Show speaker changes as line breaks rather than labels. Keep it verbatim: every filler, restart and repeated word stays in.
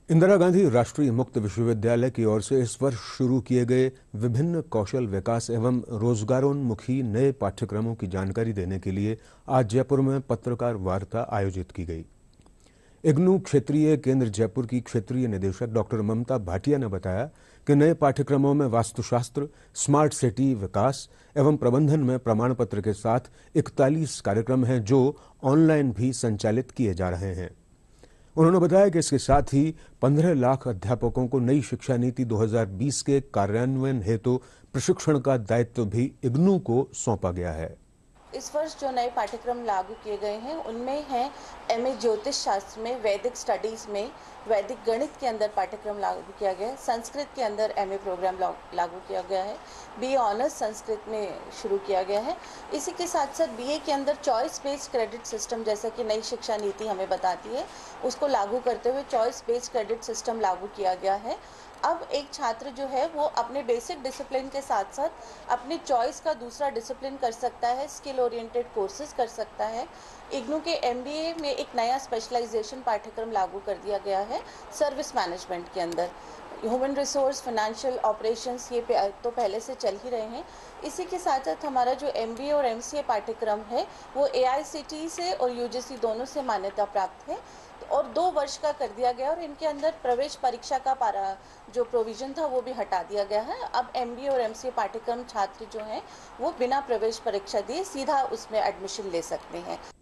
इंदिरा गांधी राष्ट्रीय मुक्त विश्वविद्यालय की ओर से इस वर्ष शुरू किए गए विभिन्न कौशल विकास एवं रोजगारोन्मुखी नए पाठ्यक्रमों की जानकारी देने के लिए आज जयपुर में पत्रकार वार्ता आयोजित की गई। इग्नू क्षेत्रीय केंद्र जयपुर की क्षेत्रीय निदेशक डॉक्टर ममता भाटिया ने बताया कि नए पाठ्यक्रमों में वास्तुशास्त्र, स्मार्ट सिटी विकास एवं प्रबंधन में प्रमाण पत्र के साथ इकतालीस कार्यक्रम हैं जो ऑनलाइन भी संचालित किए जा रहे हैं। उन्होंने बताया कि इसके साथ ही पंद्रह लाख अध्यापकों को नई शिक्षा नीति दो हज़ार बीस के कार्यान्वयन हेतु प्रशिक्षण का दायित्व भी इग्नू को सौंपा गया है।
इस वर्ष जो नए पाठ्यक्रम लागू किए गए हैं उनमें हैं एमए ज्योतिष शास्त्र में, वैदिक स्टडीज़ में, वैदिक गणित के अंदर पाठ्यक्रम लागू किया गया है, संस्कृत के अंदर एमए प्रोग्राम लागू किया गया है, बीए ऑनर्स संस्कृत में शुरू किया गया है। इसी के साथ साथ बीए के अंदर चॉइस बेस्ड क्रेडिट सिस्टम, जैसा कि नई शिक्षा नीति हमें बताती है, उसको लागू करते हुए चॉइस बेस्ड क्रेडिट सिस्टम लागू किया गया है। अब एक छात्र जो है वो अपने बेसिक डिसिप्लिन के साथ साथ अपनी चॉइस का दूसरा डिसिप्लिन कर सकता है, स्किल ओरिएंटेड कोर्सेज कर सकता है। इग्नू के एमबीए में एक नया स्पेशलाइजेशन पाठ्यक्रम लागू कर दिया गया है सर्विस मैनेजमेंट के अंदर। ह्यूमन रिसोर्स, फाइनेंशियल ऑपरेशंस ये तो पहले से चल ही रहे हैं। इसी के साथ साथ हमारा जो एमबीए और एमसीए पाठ्यक्रम है वो एआईसीटीई से और यूजीसी दोनों से मान्यता प्राप्त है और दो वर्ष का कर दिया गया और इनके अंदर प्रवेश परीक्षा का पारा जो प्रोविजन था वो भी हटा दिया गया है। अब एमबीए और एमसीए पाठ्यक्रम छात्र जो हैं वो बिना प्रवेश परीक्षा दिए सीधा उसमें एडमिशन ले सकते हैं।